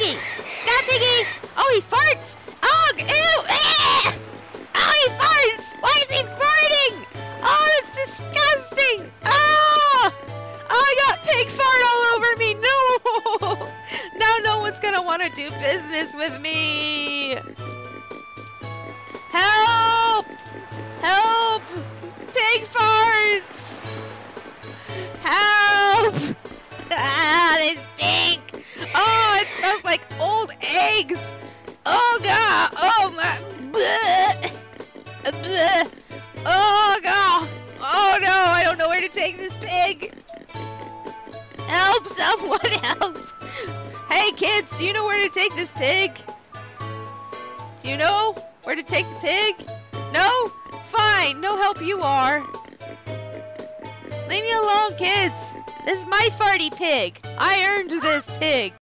Piggy! Got Piggy! Oh, he farts! Oh, ew! Ah! Oh, he farts! Why is he farting? Oh, that's disgusting! Oh! Oh, I got pig fart all over me! No! Now no one's gonna want to do business with me! Help! Help! Pig farts! Help! Ah, they stink! Oh, it smells like old eggs! Oh god! Oh my! Bleh. Bleh. Oh god! Oh no! I don't know where to take this pig! Help! Someone help! Hey kids, do you know where to take this pig? Do you know where to take the pig? No? Fine, no help you are. Leave me alone, kids! This is my farty pig! I earned this pig!